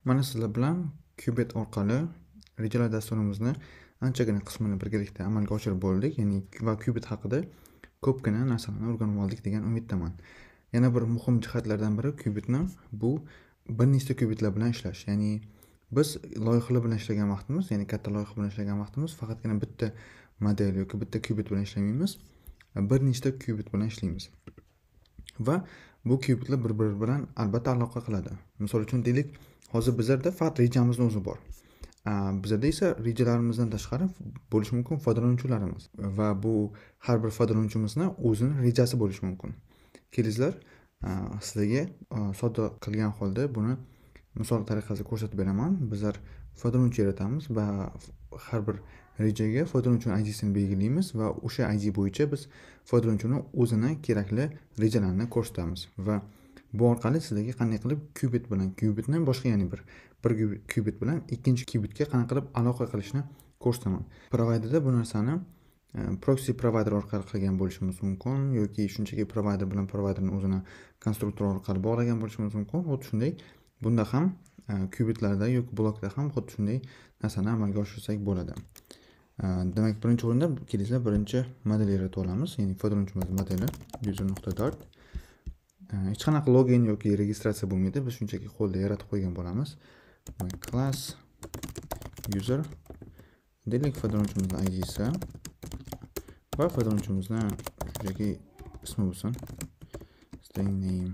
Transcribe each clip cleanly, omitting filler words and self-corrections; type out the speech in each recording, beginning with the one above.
Mana sizlar bilan Qubit orqali rejalar dasturimizni anchagina qismini birgalikda amalga oshirib bo'ldik. Ya'ni va Qubit haqida ko'pgina narsalarni o'rganib oldik degan umiddaman. Yana bir muhim jihatlardan biri Qubitni bu bir nechta Qubitlar bilan ishlash. Ya'ni biz loyihalar bilan ishlagan vaqtimiz, ya'ni katta loyiha bilan ishlagan vaqtimiz faqatgina bitta model yoki bitta Qubit bilan ishlamaymiz. Bir nechta Qubit bilan ishlaymiz. Va bu Qubitlar bir-biri bilan albatta aloqa qiladi. Misol uchun deylik, hozir bizlarda faqat rejamizni o'zi bor. Bizda esa rejalarimizdan tashqari bo'lishi mumkin foydalanuvchilarimiz va bu har bir foydalanuvchimizning o'zini rejasi bo'lishi mumkin. Kelingizlar, sizlarga sodda qilgan holda buni misol tariqasida ko'rsatib beraman. Bizlar foydalanuvchi yaratamiz va har bir rejaga foydalanuvchining ID'sini belgilaymiz va o'sha ID bo'yicha biz foydalanuvchining o'zini kerakli rejalarini ko'rsatamiz va bu orqali sizlarga qanday qilib Qubitni boshqa, ya'ni bir Qubit bilan ikkinchi Qubitga qanday qilib aloqa qilishni ko'rsataman. Providerda bu narsani proxy provider orqali qilgan bo'lishimiz mumkin yoki shunchaki provider bilan providerning o'zini konstruktor orqali bog'lagan bo'lishimiz mumkin. Xuddi shunday bunda ham Qubitlarda yoki blokda ham xuddi shunday narsani amalga oshirsak bo'ladi. Demak, birinchi o'rinda kelingizlar, birinchi model yaratib olamiz. Ya'ni foydalanuvchimiz modeli user.dart. Hech qanaqa login yoki registratsiya bo'lmaydi. Biz shunchaki qo'lda yaratib qo'ygan bo'lamiz. Class user deylik, foydalanuvchimizning ID'si va foydalanuvchimizning shunchaki ismi bo'lsin. String name.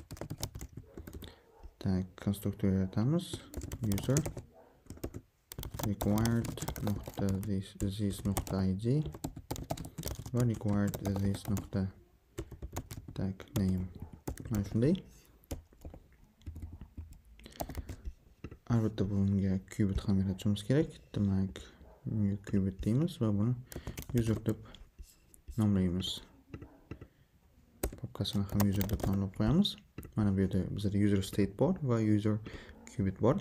Tak, konstruktor yaratamiz. User required this.id va required this.tag name. Mana shunday. Albatta bunga Qubit ham yaratishimiz kerak. Demak, new Qubit deymiz va buni user deb nomlaymiz. Papkasini ham user deb nomlab qo'yamiz. Mana bu yerda bizda user state bor va user Qubit bor.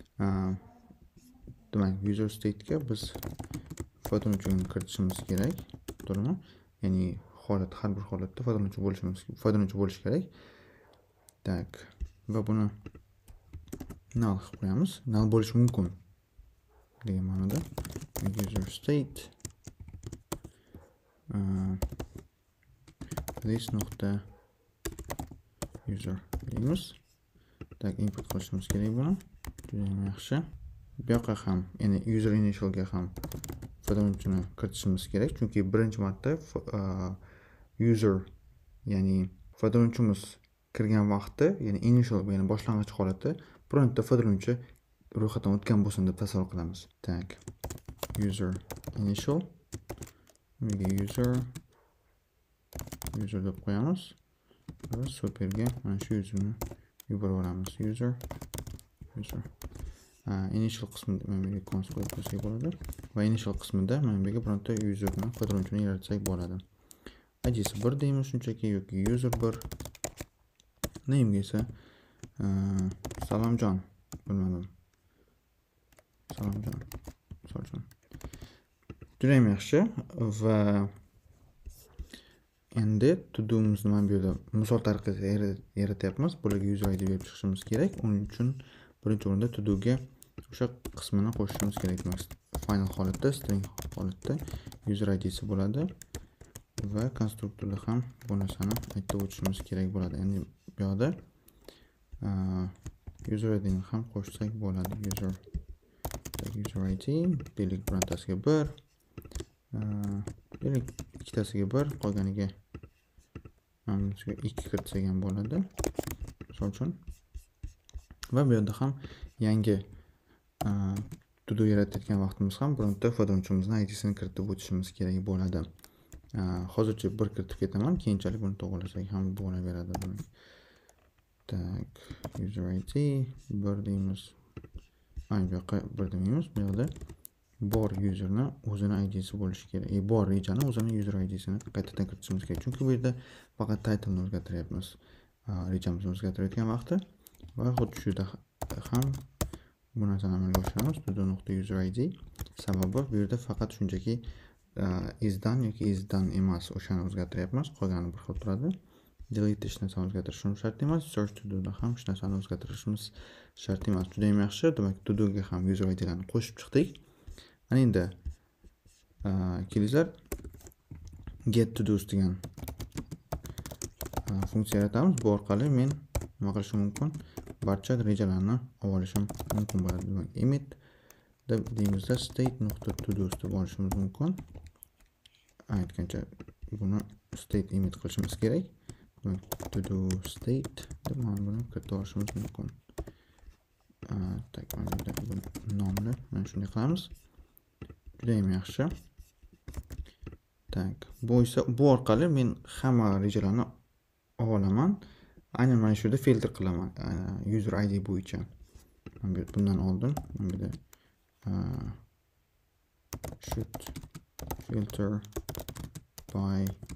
Demak, user state'ga biz foydalanuvchini kiritishimiz kerak, to'g'rimi? Ya'ni holat, har bir holatda foydalanuvchi bo'lishi kerak. Tak, va buni null qilib qo'yamiz. Null bo'lishi mumkin degan ma'noda. User state this.user deymiz. Tak, input qilishimiz kerak buni. Juda yaxshi. Bu yoqqa ham, ya'ni user initialga ham foydalanuvchini kiritishimiz kerak, chunki birinchi marta user, ya'ni foydalanuvchimiz kirgan vaqtda, ya'ni initial, ya'ni boshlang'ich holatda bironta foydalanuvchi ro'yxatdan o'tgan bo'lsin deb tasavvur qilamiz. Tak, user initial user deb qo'yamiz va superga mana shu userni yuborib olamiz. User initial qismida mana bu console qo'yib qo'ysak bo'ladi va initial qismida mana bu yerga bironta userni foydalanuvchini yaratsak bo'ladi. ID'si 1 deymiz shunchaki yoki user 1. Name'ga esa Salomjon, bilmadim. Salomjon. Juda ham yaxshi va endi to-do'mizni mana bu yerda misol tariqasida yaratyapmiz. Bularga user ID berib chiqishimiz kerak. Uning uchun birinchi o'rinda to-do'ga o'sha qismini qo'shishimiz kerak. Final holatda, string holatda user ID'si bo'ladi va konstruktorda ham bu narsani aytib o'tishimiz kerak bo'ladi. Endi bu yoqda user ID'ni ham qo'shsak bo'ladi. User ID deylik, birontasiga 1, deylik ikkitasiga 1, qolganiga 2 kiritsak ham bo'ladi. Misol uchun. Va bu yerda ham yangi to-do yaratayotgan vaqtimiz ham bironta foydalanuvchimizning ID'sini kiritib o'tishimiz kerak bo'ladi. Hozircha 1 kiritib ketaman, keyinchalik buni to'g'rilasak ham bo'laveradi. Tak, user ID 1 deymiz. Mana bu yoqqa 1 demaymiz. Bu yerda bor userni o'zini ID'si bo'lishi kerak. Bor rejani o'zini user ID'sini qaytadan kiritishimiz kerak. Chunki bu yerda faqat title'ni o'zgartiryapmiz. Rejamizni o'zgartirayotgan vaqtda va xuddi shu yerda ham bu narsani amalga oshiramiz. to.user_id. Sababi bu yerda faqat shunchaki is done yoki is done emas o'shani o'zgartiryapmiz. Qolgani bir xil turadi. delete hech narsani o'zgartirishimiz shart emas, search to do'da ham hech narsani o'zgartirishimiz shart emas. Juda ham yaxshi. Demak, to do'ga ham user idlarni qo'shib chiqdik. Ana endi kelinglar get to do's degan funksiya yaratamiz. Bu orqali men nima qilishim mumkin? Barcha rejalarni olishim mumkin bo'ladi. Demak, emit deymizda state.todos deb olishimiz mumkin. Aytgancha buni state emit qilishimiz kerak. Demak, todo state deb mana buni kiritib olishimiz mumkin. Tak, mana bu nomni mana shunday qilamiz. Juda ham yaxshi. Tak, bu orqali men hamma rejalarni olaman. Aynan mana shu yerda filtr qilaman. User ID bo'yicha. Bundan oldin mana bu yerda should filter by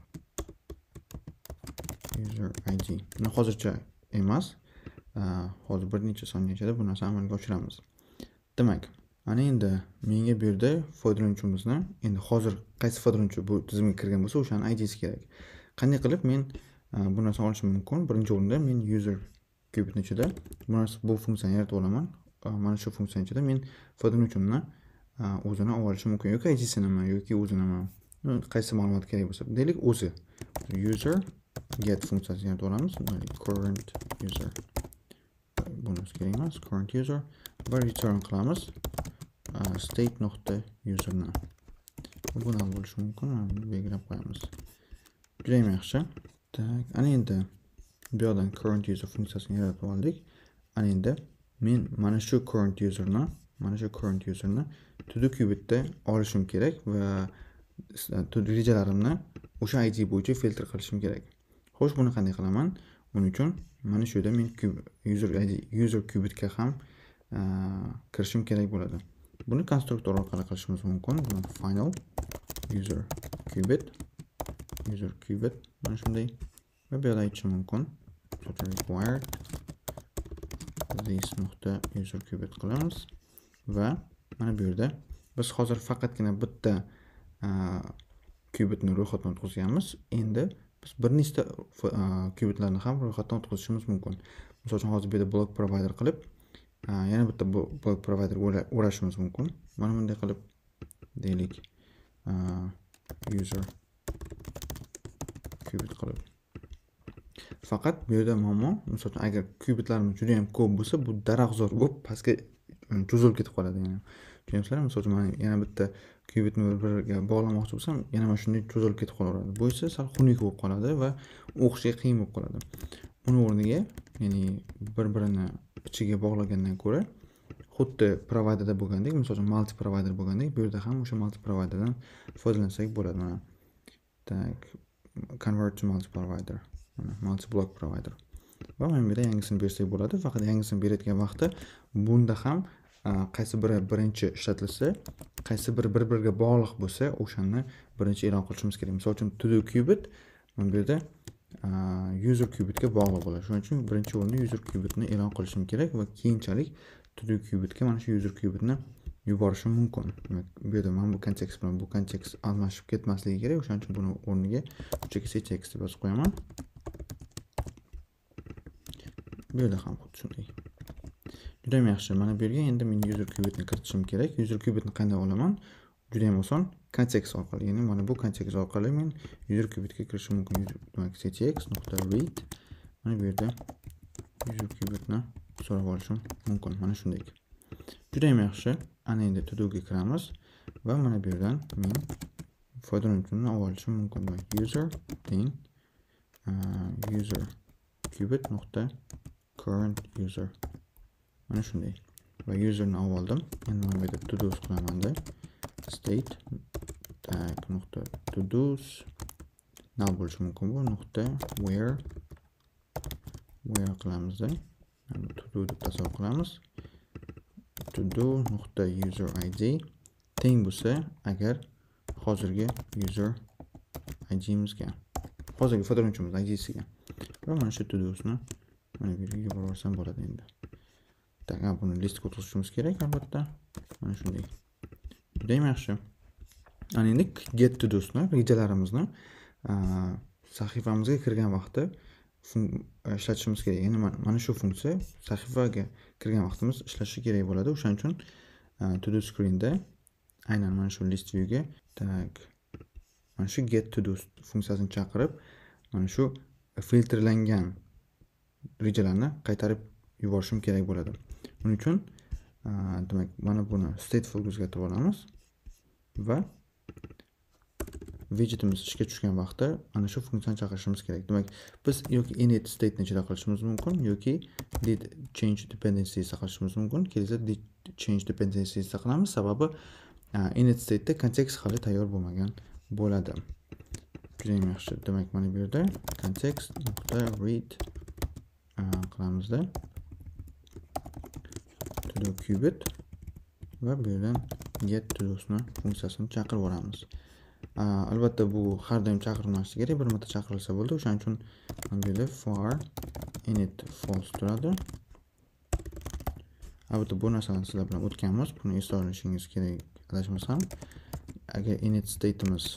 user ID. Buni hozircha emas. Hozir bir necha soniya ichida bu narsani amalga oshiramiz. Demak, ana endi menga bu yerda foydalanuvchimizni, endi hozir qaysi foydalanuvchi bu tizimga kirgan bo'lsa, o'shani ID'si kerak. Qanday qilib men bu narsani olishim mumkin? Birinchi o'rinda men user kubitning ichida bu funksiyani yaratib olaman. Mana shu funksiya ichida men foydalanuvchimni o'zini olishim mumkin yoki ID'sini yoki o'zinimi, qaysi ma'lumot kerak bo'lsa, deylik o'zi. User get funksiyasini yaratib olamiz. Current user. Bunisi kerak emas, current user va return qilamiz state.userni. Buni bo'lishi mumkin, belgilab qo'yamiz. Juda ham yaxshi. Tak, ana endi bu yerdan current user funksiyasini yaratib oldik. Ana endi men mana shu current userni to-do kubitda olishim kerak va to-do rejalarimni o'sha ID bo'yicha filtr qilishim kerak. Xo'sh, buni qanday qilaman? Buning uchun mana shu yerda men user kubitga ham kirishim kerak bo'ladi. Buni konstruktor orqali qilishimiz mumkin. Final user qubit mana shunday va bu yerda aytishim mumkin. Required this nuqta user qubit qilamiz va mana bu yerda biz hozir faqatgina bitta qubitni ro'yxatdan o'tkazganmiz. Endi biz bir nechta qubitlarni ham ro'yxatdan o'tkazishimiz mumkin. Misol uchun hozir bu yerda block provider qilib yana bitta block provider o'rashimiz mumkin. Mana bunday qilib deylik user qubit qilib. Faqat bu yerda muammo, misol uchun agar qubitlarimiz juda ham ko'p bo'lsa, bu daraxtzor bo'lib pastga cho'zilib ketib qoladi. Yani tushunasizlarmi? Misol uchun men yana bitta qubitni bir-biriga bog'lamoqchi bo'lsam, yana mana shunday cho'zilib ketib qolaveradi. Bu esa sal xunuk bo'lib qoladi va o'qishga qiyin bo'lib qoladi. Uni o'rniga, ya'ni bir-birini ichiga bog'lagandan ko'ra, xuddi providerda bo'lgandek, misol uchun multi provider bo'lgandek, bu yerda ham o'sha multi providerdan foydalansak bo'ladi. Mana tak, convert to multi provider, mana multi block provider. Va men bu yerda yangisini bersak bo'ladi. Faqat yangisini berayotgan vaqtda bunda ham qaysi biri birinchi ishlatilsa, qaysi biri bir-biriga bog'liq bo'lsa, o'shani birinchi e'lon qilishimiz kerak. Misol uchun to-do qubit mana bu yerda user qubitga bog'liq bo'ladi. Shuning uchun birinchi o'rinda user qubitni e'lon qilishim kerak va keyinchalik to-do qubitga mana shu user qubitni yuborishim mumkin. Bu yerda mana bu kontekst bilan bu kontekst almashib ketmasligi kerak. O'shaning uchun buni o'rniga cx deb yozib qo'yaman. Bu yerda ham xuddi shunday. Juda ham yaxshi. Mana bu yerga endi men user qubitni kiritishim kerak. User qubitni qanday olaman? Juda ham oson. Kontekst orqali, ya'ni mana bu kontekst orqali men user qubitga kirishim mumkin. Demak, cx.read. Mana bu yerda user qubitni so'rab olishim mumkin. Mana shunday. Juda ham yaxshi. Ana endi to-do'ga kiramiz va mana bu yerdan men foydalanuvchini olishim mumkin. User teng user qubit.current user. Mana shunday. Va userni oldim. Endi mana bu yerda to-do's qilaman-da. State todos null bo'lishi mumkin bu where qilamiz-da. To-do deb tasavvur qilamiz. To-do.user id teng bo'lsa agar hozirgi user id'imizga, hozirgi foydalanuvchimiz id'siga. Va mana shu to-do'sni mana bu yerga yuborib yuborsam bo'ladi endi. Tak, buni listga o'tkazishimiz kerak albatta. Mana shunday. Juda ham yaxshi. Ana endi get to do'sni rejalarimizni sahifamizga kirgan vaqtda ishlatishimiz kerak. Ya'ni mana shu funksiya sahifaga kirgan vaqtimiz ishlashi kerak bo'ladi. O'shaning uchun to do screenda aynan mana shu list viewga mana shu get to do funksiyasini chaqirib, mana shu filtrlangan rejalarni qaytarib yuborishim kerak bo'ladi. Buning uchun demak mana buni stateful ga o'zgartirib olamiz va widgetimiz ishga tushgan vaqtda ana shu funksiyani chaqirishimiz kerak. Demak, biz yoki init state ni ichida qilishimiz mumkin yoki did change dependencies qilishimiz mumkin. Kelsa did change dependencies qilamiz, sababi init state da kontekst hali tayyor bo'lmagan bo'ladi. Juda yaxshi. Demak, mana bu yerda context.read qilamizda to do qubit va bu yerdan get to do'sni funksiyasini chaqirib olamiz. Albatta bu har doim chaqirilmasligi kerak, bir marta chaqirilsa bo'ldi. O'shaning uchun mana bu yerda for init false turadi. Albatta bu narsani sizlar bilan o'tganmiz, buni esda olishingiz kerak adashmasam. Agar init state'imiz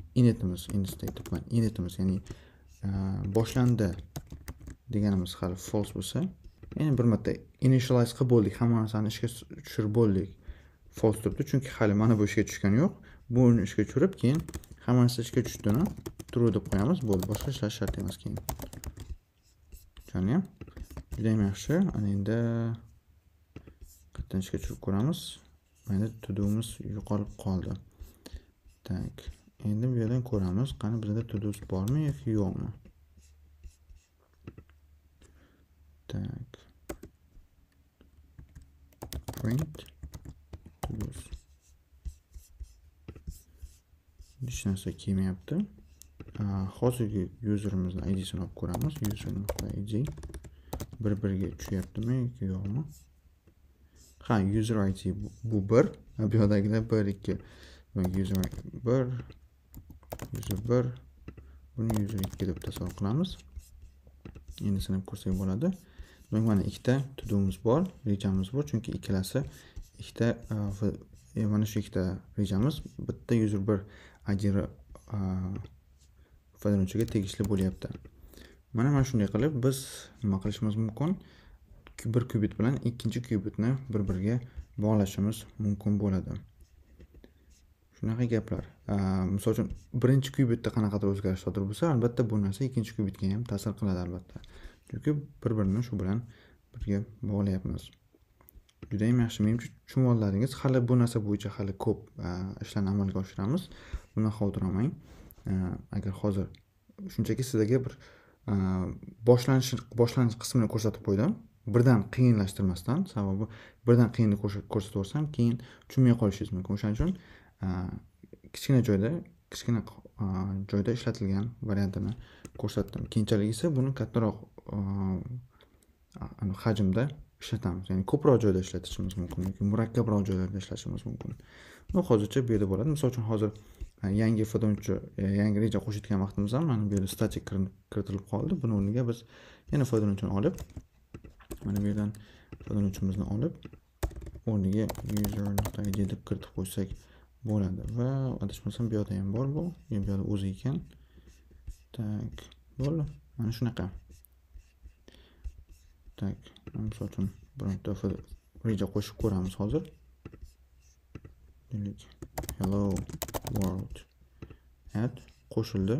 ya'ni boshlandi deganimiz hali false bo'lsa, ya'ni bir marta initialize qilib bo'ldik, hamma narsani ishga tushirib bo'ldik. False turibdi, chunki hali mana bu ishga tushgani yo'q. Buni ishga tushirib, keyin hamma narsa ishga tushdini true deb qo'yamiz, bo'ldi. Boshqa ishlash shart emas keyin. Tushunaymi? Juda ham yaxshi. Ana endi qaytadan ishga tushirib ko'ramiz. Mana to do'miz yo'qolib qoldi. Tak. Endi bu yerdan ko'ramiz, qani bizda to do's bormi yoki yo'qmi? Tak. Print to do's. Hech narsa kelmayapti. Hozirgi userimizni ID'sini olib ko'ramiz. User.id bir-biriga tushyaptimi yoki yo'qmi? Ha, user ID bu 1, bu yerdagilar 1 2. User 1, user 1, buni user 2 deb tasavvur qilamiz. Endi sinab ko'rsak bo'ladi. Demak, mana ikkita to do'miz bor, rejamiz bor, chunki ikkalasi ikkita mana shu ikkita rejamiz bitta user 1 ID foydalanuvchiga tegishli bo'lyapti. Mana shunday qilib biz nima qilishimiz mumkin? Bir qubit bilan ikkinchi qubitni bir-biriga bog'lashimiz mumkin bo'ladi. Shunaqa gaplar. Misol uchun birinchi qubitda qanaqadir o'zgarish sodir bo'lsa, albatta bu narsa ikkinchi qubitga ham ta'sir qiladi albatta. Chunki bir-birini shu bilan birga bog'layapmiz. Juda ham yaxshi. Menimcha tushunmoqlaringiz, hali bu narsa bo'yicha hali ko'p ishlarni amalga oshiramiz. Bundan xavotir olmang. Agar hozir shunchaki sizlarga bir boshlanish qismini ko'rsatib qo'ydim. Birdan qiyinlashtirmasdan, sababi birdan qiyinlik ko'rsatib o'rsam, keyin tushunmay qolishingiz mumkin. O'shaning uchun kichkina joyda ishlatilgan variantini ko'rsatdim. Keyinchalik esa buni kattaroq hajmda ishlatamiz. Ya'ni ko'proq joyda ishlatishimiz mumkin yoki murakkabroq joylarda ishlatishimiz mumkin. Bu hozircha bu yerda bo'ladi. Misol uchun hozir yangi foydalanuvchi yangi reja qo'shayotgan vaqtimizda mana bu yerda static kiritilib qoldi. Buni o'rniga biz yana foydalanuvchini olib, mana bu yerdan foydalanuvchimizni olib, o'rniga user.id deb kiritib qo'ysak bo'ladi. Va adashmasam bu yerda ham bor bu. Bu yerda o'zi ekan. Tak, bo'ldi. Mana shunaqa. Tak, misol uchun bironta reja qo'shib ko'ramiz hozir. Delik hello world add qo'shildi.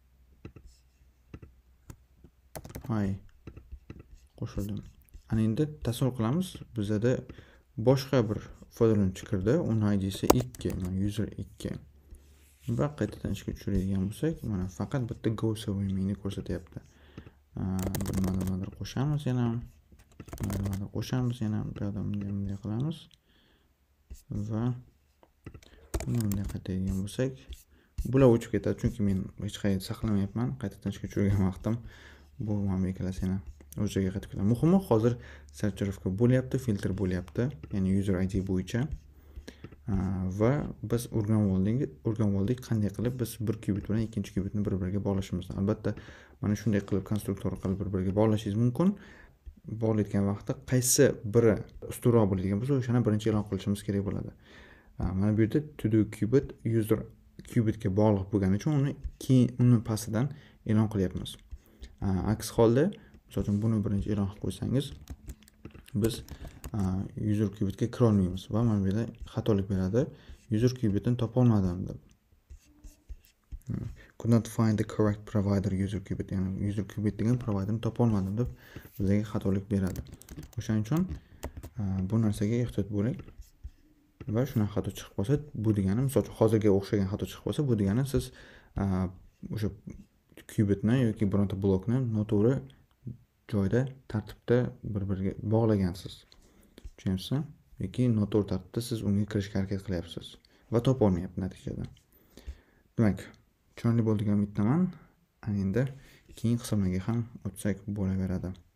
Hi qo'shildi. Ana endi tasavvur qilamiz, bizda boshqa bir foydalanuvchi kirdi. Uning ID'si 2, mana user 2. Va qaytadan ishga tushiradigan bo'lsak, mana faqat bitta go swimmingni ko'rsatyapti. Nimadir qo'shamiz yana. Bu yerda bunday qilamiz. Va bunday qaytadigan bo'lsak, bular o'chib ketadi, chunki men hech qayerda saqlamayapman. Qaytadan ishga tushirgan vaqtim bu mana ikkalasi yana o'z joyiga qaytib ketadi. Muhimi hozir sortirovka bo'lyapti, filtr bo'lyapti, ya'ni user ID bo'yicha. Va biz o'rganib oldik qanday qilib biz bir qubit bilan ikkinchi qubitni bir-biriga bog'lashimizni. Albatta, mana shunday qilib konstruktor orqali bir-biriga bog'lashingiz mumkin. Bog'layotgan vaqtda qaysi biri ustunroq bo'ladigan bo'lsa, o'shani birinchi e'lon qilishimiz kerak bo'ladi. Mana bu yerda to do qubit user qubitga bog'liq bo'lgani uchun uni pastidan e'lon qilyapmiz. Aks holda, misol uchun buni birinchi e'lon qilib qo'ysangiz, biz user qubitga kira olmaymiz va mana bu yerda xatolik beradi. User qubitini topa olmadim deb. Could not find the correct provider user qubit, ya'ni user qubit degan providerni topa olmadim deb bizga xatolik beradi. O'shaning uchun bu narsaga ehtiyot bo'ling. Va shunaqa xato chiqib qolsa, bu degani, misol uchun hozirga o'xshagan xato chiqib qolsa, bu degani siz o'sha qubitni yoki bironta blokni noto'g'ri joyda, tartibda bir-biriga bog'lagansiz. Tushunyapsizmi? Yoki noto'g'ri tartibda siz unga kirishga harakat qilyapsiz va topa olmayapti natijada. Demak, tushunarli bo'ldi degan umiddaman. Endi keyin qismlarga ham o'tsak bo'laveradi.